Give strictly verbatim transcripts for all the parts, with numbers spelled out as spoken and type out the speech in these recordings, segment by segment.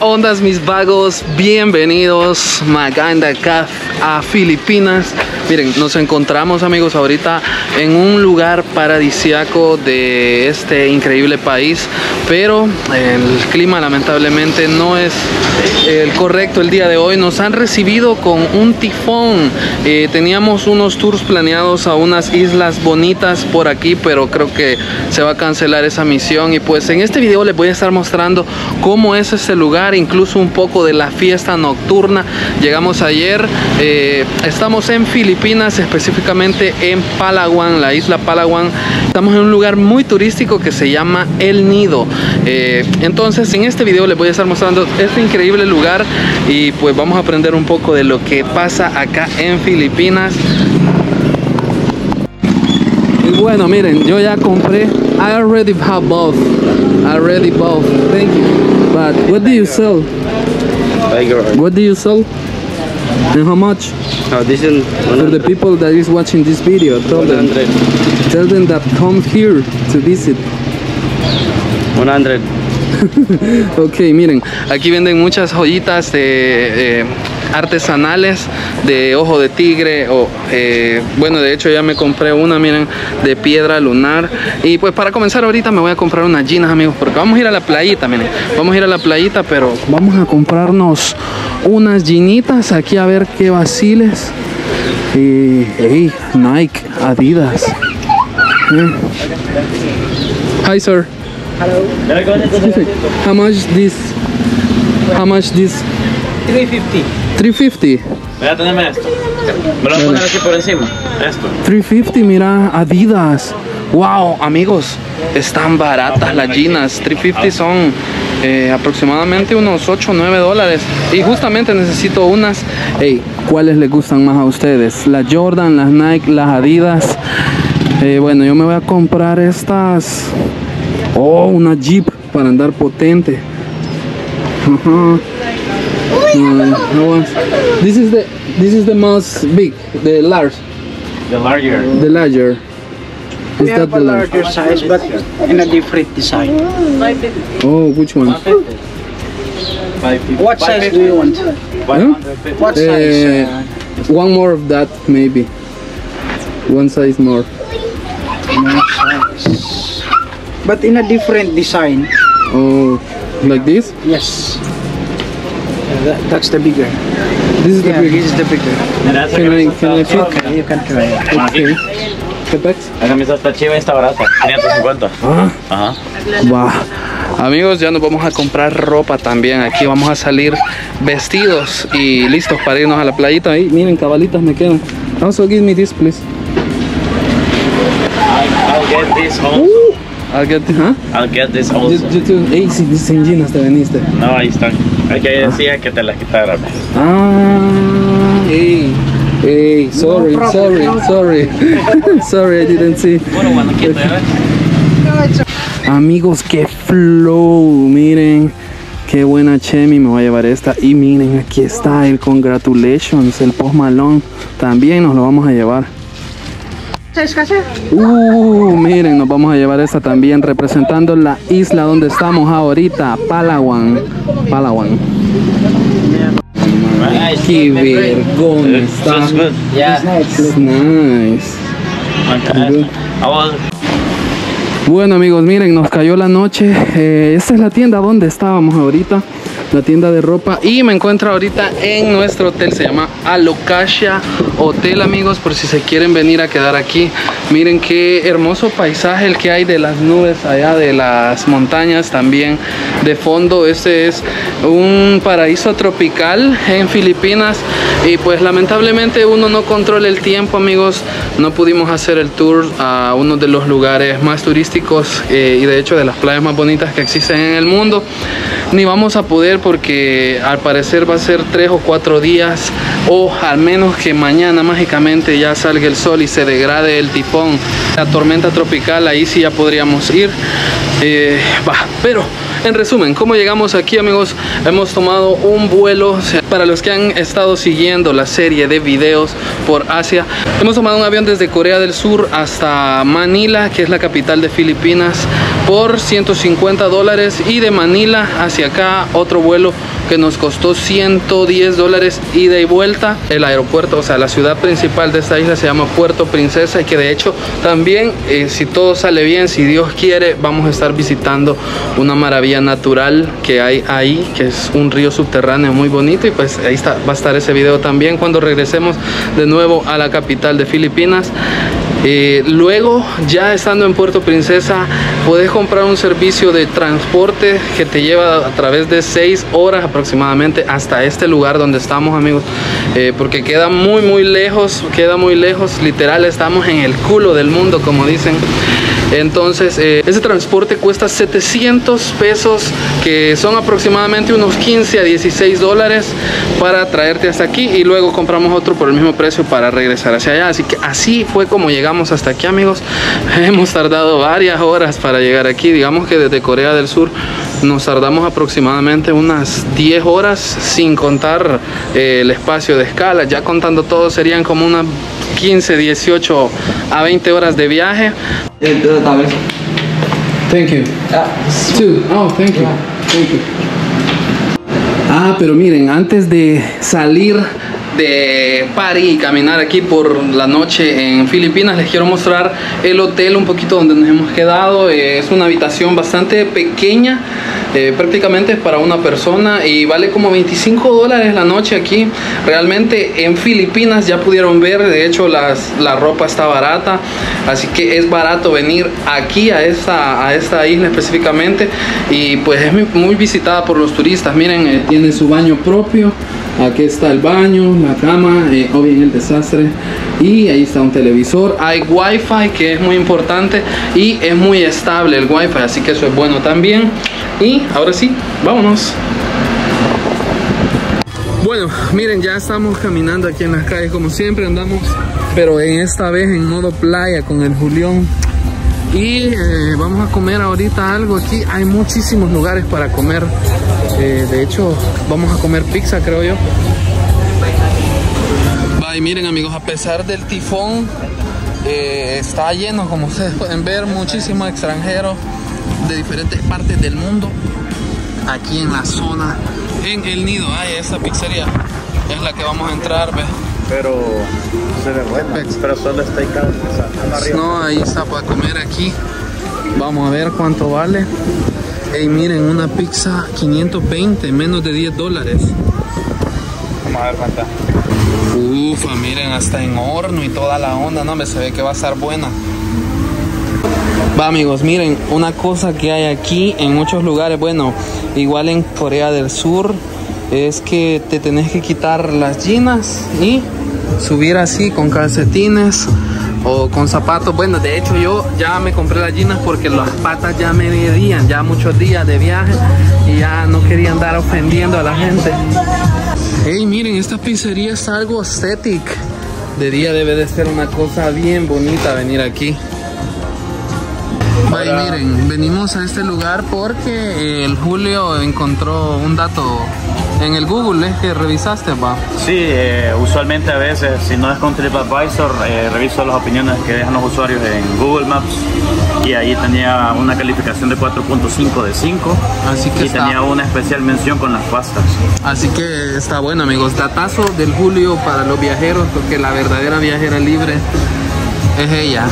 ondas, mis vagos? Bienvenidos Maganda acá a Filipinas. Miren, nos encontramos, amigos, ahorita en un lugar paradisíaco de este increíble país, pero el clima lamentablemente no es el correcto el día de hoy. Nos han recibido con un tifón. Eh, teníamos unos tours planeados a unas islas bonitas por aquí, pero creo que se va a cancelar esa misión. Y pues en este video les voy a estar mostrando cómo es este lugar, incluso un poco de la fiesta nocturna. Llegamos ayer, eh, estamos en Filipinas, específicamente en Palawan, la isla Palawan. Estamos en un lugar muy turístico que se llama El Nido. Eh, entonces en este video les voy a estar mostrando este increíble lugar y pues vamos a aprender un poco de lo que pasa acá en Filipinas. Y bueno, miren, yo ya compré. I already have both. I already both. Thank you. But what do you sell? What do you sell? And how much? Oh, this is for the people that is watching this video. Tell them, tell them that come here to visit. one hundred. Ok, miren, aquí venden muchas joyitas de, eh, artesanales de ojo de tigre o eh, bueno, de hecho ya me compré una, miren, de piedra lunar. Y pues para comenzar ahorita me voy a comprar unas jeans, amigos, porque vamos a ir a la playita. Miren, vamos a ir a la playita, pero vamos a comprarnos unas jeanitas aquí a ver qué vaciles. Y hey, Nike, Adidas. Yeah. Hi sir. Hello. How much this? How much this? three fifty. three fifty. Mira, teneme esto. Me lo voy a poner aquí por encima. Esto. three fifty, mira, Adidas. Wow, amigos, están baratas las jeans. three fifty son eh, aproximadamente unos ocho o nueve dólares. Y justamente necesito unas. Hey, ¿cuáles les gustan más a ustedes? Las Jordan, las Nike, las Adidas. Eh, bueno, yo me voy a comprar estas. Oh, una Jeep para andar potente. Uh-huh. uh, this is the this is the most big, the large. The larger. The larger. Is We that have the a large? larger size, but in a different design. Oh, which one? What size do you want? Huh? What size? Uh, one more of that, maybe. One size more. Uh, size. But in a different design. Oh, like this? Yes. Uh, that, that's the bigger. This is the Yeah, big. this is the bigger. Can I can I fit? Okay, you can try it. Okay. Quebec. La camisa está chiva y está barata. quinientos cincuenta. Ah. Ajá. Wow. Amigos, ya nos vamos a comprar ropa también. Aquí vamos a salir vestidos y listos para irnos a la playita. Ahí, miren, cabalitas me quedan. Also give me this, please. I'll get this also. Uh, I'll get, huh? I'll get this You, also. you too. Ey, si dicen jeans te veniste. No, ahí están. Aquí decía que te las quitaran. Ah, hey, hey, sorry, No sorry, problem. sorry, sorry, I didn't see. Bueno, cuando quito, ya ves. Amigos, qué flow, miren, qué buena Chemi, me voy a llevar esta. Y miren, aquí está el Congratulations, el Post Malone, también nos lo vamos a llevar. Uh, miren, nos vamos a llevar esta también, representando la isla donde estamos ahorita, Palawan, Palawan. Qué vergüenza está. It's good. Yeah. It's nice. Okay. I was Bueno, amigos, miren, nos cayó la noche. Eh, esta es la tienda donde estábamos ahorita, la tienda de ropa, y me encuentro ahorita en nuestro hotel. Se llama Alocasia Hotel, amigos, por si se quieren venir a quedar aquí. Miren qué hermoso paisaje el que hay de las nubes allá, de las montañas también de fondo. Este es un paraíso tropical en Filipinas y pues lamentablemente uno no controla el tiempo, amigos. No pudimos hacer el tour a uno de los lugares más turísticos eh, y de hecho de las playas más bonitas que existen en el mundo. Ni vamos a poder porque al parecer va a ser tres o cuatro días, o al menos que mañana mágicamente ya salga el sol y se degrade el tifón, la tormenta tropical. Ahí sí ya podríamos ir. Eh, bah, pero en resumen, ¿cómo llegamos aquí, amigos? Hemos tomado un vuelo, o sea, para los que han estado siguiendo la serie de videos por Asia, hemos tomado un avión desde Corea del Sur hasta Manila, que es la capital de Filipinas. por ciento cincuenta dólares, y de Manila hacia acá otro vuelo que nos costó ciento diez dólares ida y vuelta. El aeropuerto, o sea, la ciudad principal de esta isla se llama Puerto Princesa, y que de hecho también, eh, si todo sale bien, si Dios quiere, vamos a estar visitando una maravilla natural que hay ahí, que es un río subterráneo muy bonito, y pues ahí está, va a estar ese video también cuando regresemos de nuevo a la capital de Filipinas. Eh, luego, ya estando en Puerto Princesa, puedes comprar un servicio de transporte que te lleva a través de seis horas aproximadamente hasta este lugar donde estamos, amigos, eh, porque queda muy muy lejos, queda muy lejos, literal estamos en el culo del mundo, como dicen. Entonces, eh, ese transporte cuesta setecientos pesos, que son aproximadamente unos quince a dieciséis dólares para traerte hasta aquí, y luego compramos otro por el mismo precio para regresar hacia allá. Así que así fue como llegamos hasta aquí, amigos. Hemos tardado varias horas para llegar aquí. Digamos que desde Corea del Sur nos tardamos aproximadamente unas diez horas, sin contar eh, el espacio de escala. Ya contando todo serían como unas quince, dieciocho a veinte horas de viaje. Thank you. Two. Oh, thank you. Thank you. Ah, pero miren, antes de salir de party y caminar aquí por la noche en Filipinas, les quiero mostrar el hotel un poquito donde nos hemos quedado. Eh, es una habitación bastante pequeña, eh, prácticamente para una persona, y vale como veinticinco dólares la noche aquí. Realmente en Filipinas, ya pudieron ver, de hecho las, la ropa está barata, así que es barato venir aquí a esta, a esta isla específicamente, y pues es muy, muy visitada por los turistas. Miren, eh, tiene su baño propio. Aquí está el baño, la cama, eh, o bien el desastre, y ahí está un televisor. Hay wifi, que es muy importante, y es muy estable el wifi, así que eso es bueno también. Y ahora sí, vámonos. Bueno, miren, ya estamos caminando aquí en las calles como siempre andamos, pero en esta vez en modo playa con el Julián. Y eh, vamos a comer ahorita algo aquí. Hay muchísimos lugares para comer. Eh, de hecho, vamos a comer pizza, creo yo. Bye, miren, amigos, a pesar del tifón, eh, está lleno, como ustedes pueden ver, muchísimos extranjeros de diferentes partes del mundo. Aquí en la zona, en El Nido, hay esta pizzería. Es la que vamos a entrar, ¿ves? Pero se ve buena, pero solo está ahí cada arriba. No, ahí está para comer aquí. Vamos a ver cuánto vale. Hey, miren, una pizza quinientos veinte, menos de diez dólares. Vamos a ver cuánta. Ufa, miren, hasta en horno y toda la onda, no me se ve que va a estar buena. Va, amigos, miren, una cosa que hay aquí en muchos lugares, bueno, igual en Corea del Sur, es que te tenés que quitar las jeans y subir así con calcetines o con zapatos. Bueno, de hecho yo ya me compré las jeans porque las patas ya me medían, ya muchos días de viaje, y ya no quería andar ofendiendo a la gente. Hey, miren, esta pizzería es algo estétic. De día debe de ser una cosa bien bonita venir aquí. Bye, miren, venimos a este lugar porque el Julio encontró un dato en el Google, ¿eh? Que revisaste, va. Sí, eh, usualmente a veces, si no es con TripAdvisor, eh, reviso las opiniones que dejan los usuarios en Google Maps, y ahí tenía una calificación de cuatro punto cinco de cinco, así que y está, tenía una especial mención con las pastas. Así que está bueno, amigos. Datazo del Julio para los viajeros, porque la verdadera viajera libre es ella.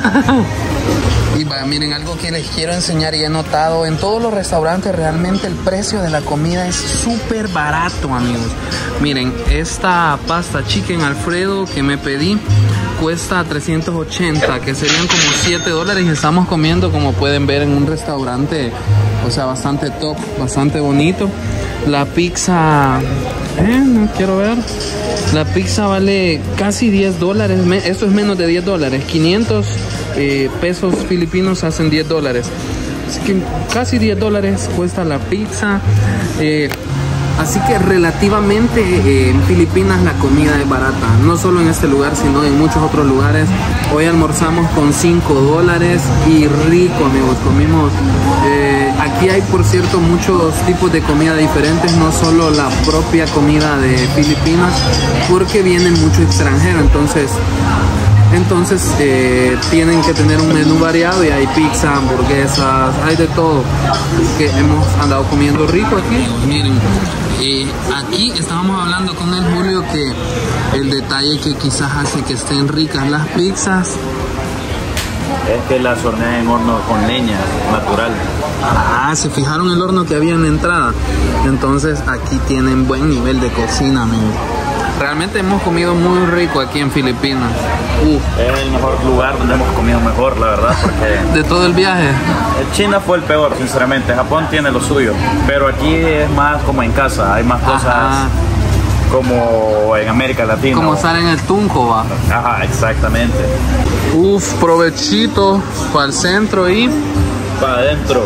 Y va, miren, algo que les quiero enseñar y he notado en todos los restaurantes, realmente el precio de la comida es súper barato, amigos. Miren, esta pasta chicken Alfredo que me pedí cuesta trescientos ochenta, que serían como siete dólares, y estamos comiendo, como pueden ver, en un restaurante, o sea, bastante top, bastante bonito. La pizza, eh, no quiero ver. La pizza vale casi diez dólares. Esto es menos de diez dólares. quinientos eh, pesos filipinos hacen diez dólares. Así que casi diez dólares cuesta la pizza. Eh, así que relativamente eh, en Filipinas la comida es barata. No solo en este lugar, sino en muchos otros lugares. Hoy almorzamos con cinco dólares y rico, amigos. Comimos... Eh, Aquí hay, por cierto, muchos tipos de comida diferentes, no solo la propia comida de Filipinas, porque vienen mucho extranjero. Entonces, Entonces eh, tienen que tener un menú variado y hay pizza, hamburguesas, hay de todo. Así que hemos andado comiendo rico aquí. Miren, eh, aquí estábamos hablando con el Julio que el detalle que quizás hace que estén ricas las pizzas es que las hornean en horno con leña natural. Ah, se fijaron el horno que había en la entrada. Entonces aquí tienen buen nivel de cocina, amigos. Realmente hemos comido muy rico aquí en Filipinas. Uf. Es el mejor lugar donde hemos comido mejor, la verdad, porque... de todo el viaje. China fue el peor, sinceramente. Japón tiene lo suyo, pero aquí es más como en casa. Hay más cosas. Ajá. Como en América Latina. Como sale en el Tunco, va. Ajá, exactamente. Uf, provechito para el centro y... para adentro.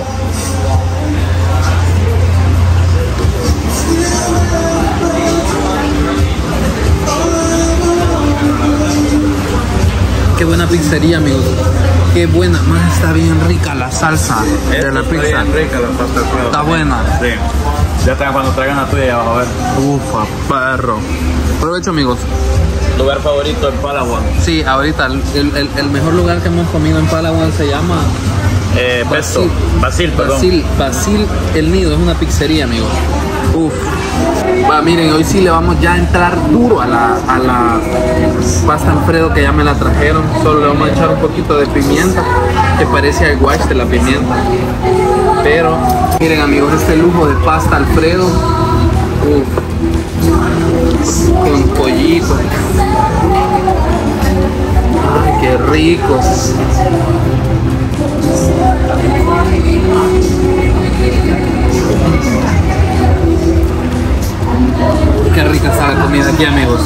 Qué buena pizzería, amigos. Qué buena. Más está bien rica la salsa de la pizza. Está bien rica la pasta de Está buena. Sí. Ya está, cuando traigan la tuya ya vas a ver. Ufa, perro. Provecho, amigos. ¿Lugar favorito en Palawan? Sí, ahorita el, el, el mejor lugar que hemos comido en Palawan se llama... Eh, Basil. Basil, perdón. Basil, Basil El Nido, es una pizzería, amigos. Uf. Va, miren, hoy sí le vamos ya a entrar duro a la, a la pasta Alfredo que ya me la trajeron. Solo le vamos a echar un poquito de pimienta, que parece al guache de la pimienta. Pero, miren, amigos, este lujo de pasta Alfredo. Uf. Con pollito. Ay, qué rico. Qué rica está la comida aquí, amigos.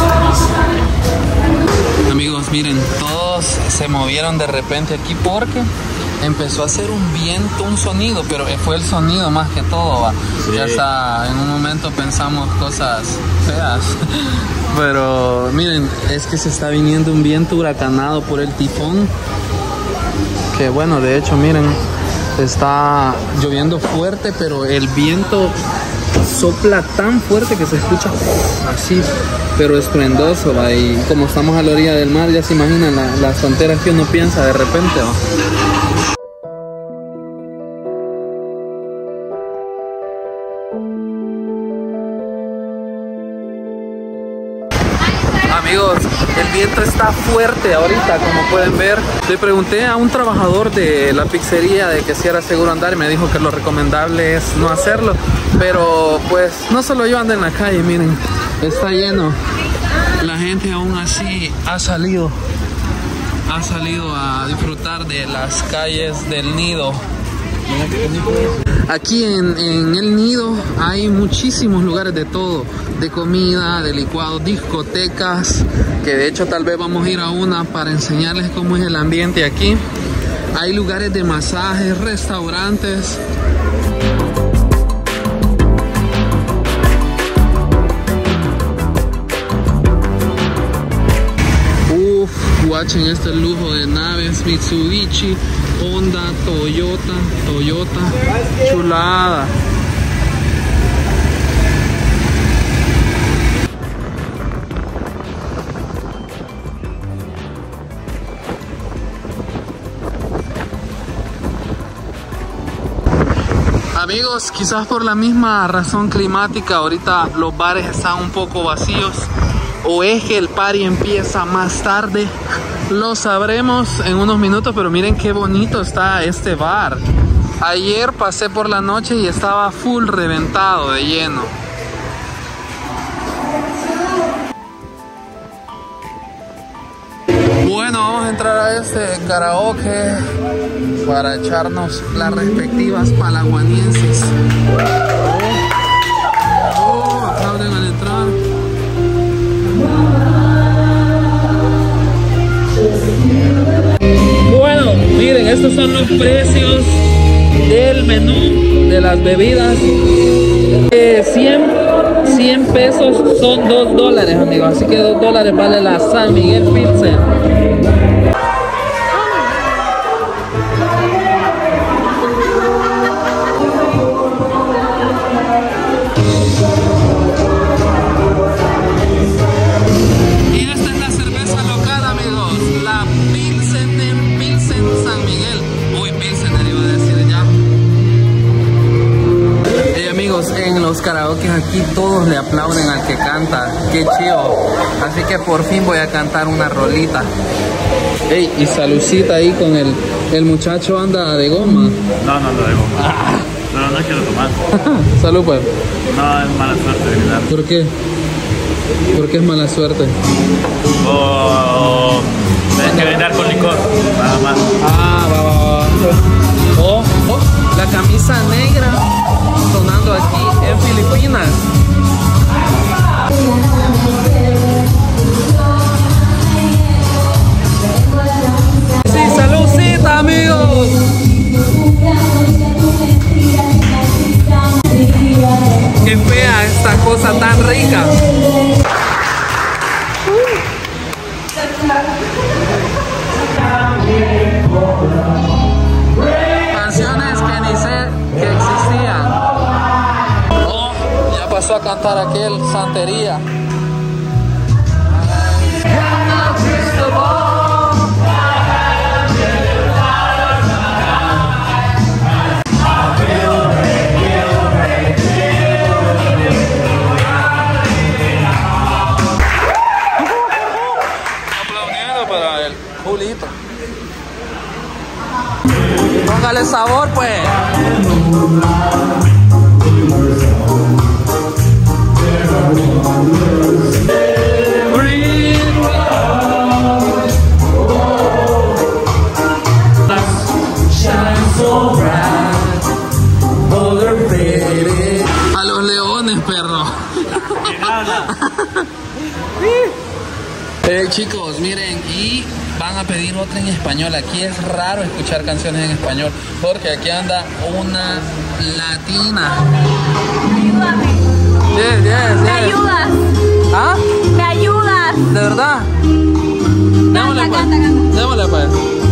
Amigos, miren, todos se movieron de repente aquí porque empezó a hacer un viento, un sonido, pero fue el sonido más que todo, va. Sí. Ya está, en un momento pensamos cosas feas, pero miren, es que se está viniendo un viento huracanado por el tifón, que bueno, de hecho, miren, está lloviendo fuerte, pero el viento sopla tan fuerte que se escucha así, pero estruendoso, ¿va? Y como estamos a la orilla del mar, ya se imaginan la, las tonteras que uno piensa de repente, ¿va? Amigos, el viento está fuerte ahorita, como pueden ver. Le pregunté a un trabajador de la pizzería de que si era seguro andar y me dijo que lo recomendable es no hacerlo. Pero pues no solo yo ando en la calle, miren, está lleno. La gente aún así ha salido, ha salido a disfrutar de las calles del Nido. Aquí en, en el Nido hay muchísimos lugares de todo, de comida, de licuados, discotecas, que de hecho tal vez vamos a ir a una para enseñarles cómo es el ambiente aquí. Hay lugares de masajes, restaurantes. Uf, watchen este lujo de naves, Mitsubishi, Honda, Toyota, Toyota, chulada. Amigos, quizás por la misma razón climática, ahorita los bares están un poco vacíos, o es que el party empieza más tarde. Lo sabremos en unos minutos, pero miren qué bonito está este bar. Ayer pasé por la noche y estaba full reventado de lleno. Bueno, vamos a entrar a este karaoke para echarnos las respectivas palaguanienses. Oh, oh, aplauden al entrar. Bueno, miren, estos son los precios del menú de las bebidas. Eh, cien pesos son dos dólares, amigos. Así que dos dólares vale la San Miguel Pilsen. Y esta es la cerveza local, amigos. chido. Así que por fin voy a cantar una rolita. Ey, y salucita ahí con el, el muchacho anda de goma. No, no ando de goma. Ah. No, no quiero tomar. Salud, pues. No, es mala suerte brindar. ¿Por qué? ¿Por qué es mala suerte? O tienes que brindar con licor, nada más. Ah, va, va, va. Oh, oh, la camisa negra sonando aquí en Filipinas. Sí, saludcita, amigos. Qué fea esta cosa tan rica. Canciones que ni sé que existían. Oh, ya pasó a cantar aquel Santería. Para el Julito. Póngale sabor, pues. A los leones, perro. Eh, chicos, miren, y van a pedir otra en español. Aquí es raro escuchar canciones en español, porque aquí anda una latina. Ayúdame. Yes, yes, ¿Me yes. ayudas? ¿Ah? ¿Me ayudas? ¿De verdad? Canta, Démosle, pues. canta, canta. Démosle, pues.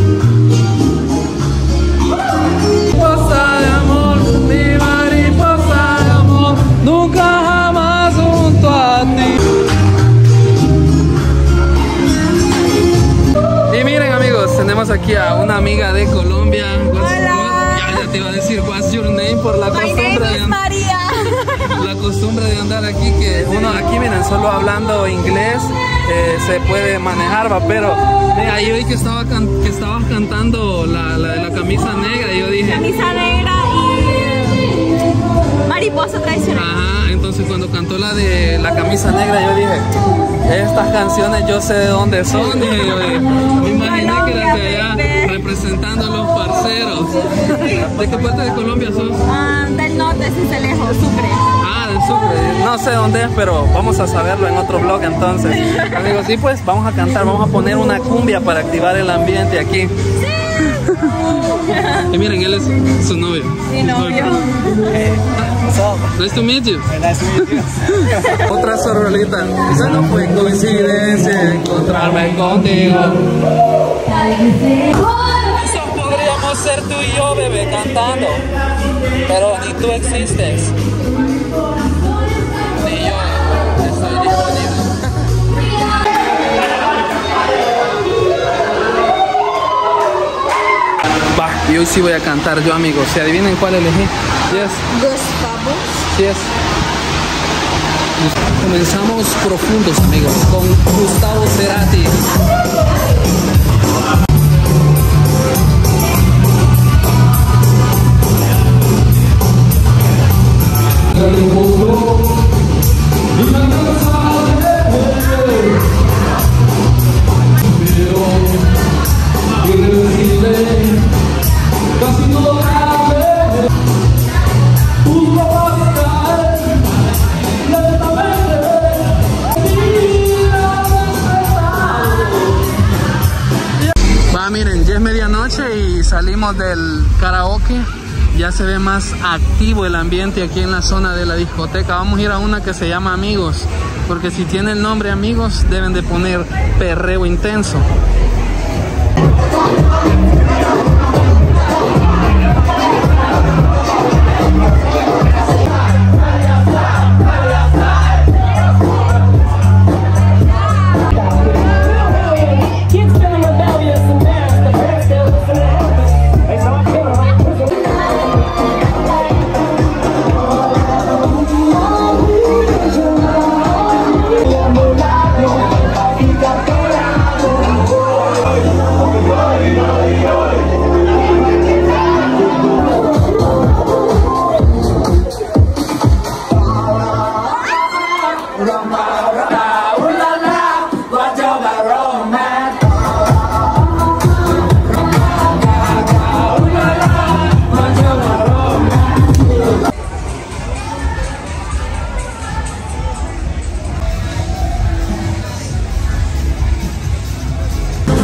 Mariposa de amor, mi mariposa de amor, nunca jamás junto a ti. Y miren, amigos, tenemos aquí a una amiga de Colombia. Hola. Ya, ya te iba a decir what's your name por la My costumbre name de is María. la costumbre de andar aquí, que uno aquí, miren, solo hablando inglés eh, se puede manejar, va, pero mira, ahí oí que, estaba can que estabas cantando la, la, la camisa negra y yo dije... Camisa negra y mariposa tradicional. Ajá, entonces cuando cantó la de la camisa negra yo dije, estas canciones yo sé de dónde son, dije yo, dije, me imaginé que eras de allá representando a los parceros. ¿De qué parte de Colombia sos? Ah, del norte, Cincelejo, Sucre. Ah, del Sucre, no sé dónde es, pero vamos a saberlo en otro vlog entonces. Amigos, sí, pues vamos a cantar, vamos a poner una cumbia para activar el ambiente aquí. Y miren, él es su novio. Mi novio. Nice to meet you. Nice to meet you. Otra sorrolita. Esa no fue coincidencia encontrarme contigo. Eso podríamos ser tú y yo, bebé, cantando. Pero ni tú existes. Ni yo estoy disponible. Va, y hoy sí voy a cantar yo, amigos. ¿Se adivinen cuál elegí? Yes. Gustavo. Yes. Comenzamos profundos, amigos, con Gustavo Cerati. Va, miren, ya es medianoche y salimos del karaoke. Ya se ve más activo el ambiente aquí en la zona de la discoteca. Vamos a ir a una que se llama Amigos, porque si tiene el nombre Amigos deben de poner perreo intenso. Amor.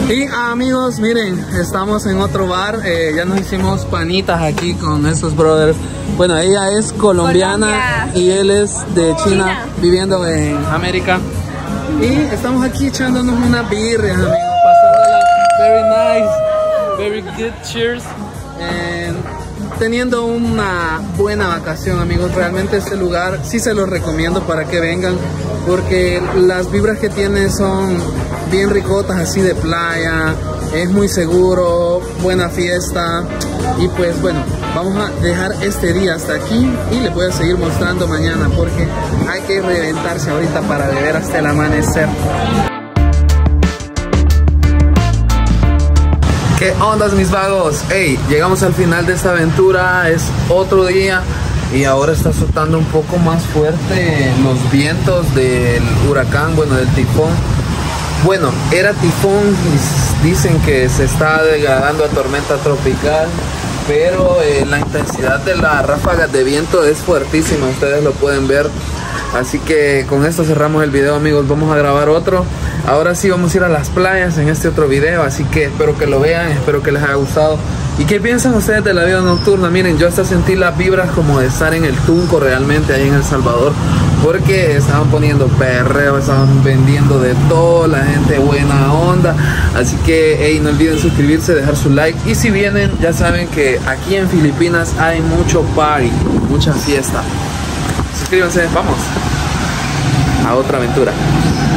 Y amigos, miren, estamos en otro bar, eh, ya nos hicimos panitas aquí con estos brothers. Bueno, ella es colombiana Colombia. y él es de China, China, viviendo en América. Y estamos aquí echándonos una birria, amigos, pasándola very nice, very good, cheers. And teniendo una buena vacación, amigos. Realmente este lugar sí se los recomiendo para que vengan, porque las vibras que tiene son bien ricotas, así de playa, es muy seguro, buena fiesta. Y pues bueno, vamos a dejar este día hasta aquí y les voy a seguir mostrando mañana, porque hay que reventarse ahorita para beber hasta el amanecer. ¿Qué ondas, mis vagos? Hey, llegamos al final de esta aventura, es otro día y ahora está azotando un poco más fuerte los vientos del huracán, bueno, del tifón. Bueno, era tifón y dicen que se está degradando a tormenta tropical, pero eh, la intensidad de las ráfagas de viento es fuertísima, ustedes lo pueden ver. Así que con esto cerramos el video, amigos. Vamos a grabar otro. Ahora sí vamos a ir a las playas en este otro video, así que espero que lo vean, espero que les haya gustado. ¿Y qué piensan ustedes de la vida nocturna? Miren, yo hasta sentí las vibras como de estar en el Tunco realmente ahí en El Salvador, porque estaban poniendo perreo, estaban vendiendo de todo, la gente buena onda. Así que hey, no olviden suscribirse, dejar su like, y si vienen ya saben que aquí en Filipinas hay mucho party, mucha fiesta. Suscríbanse, vamos a otra aventura.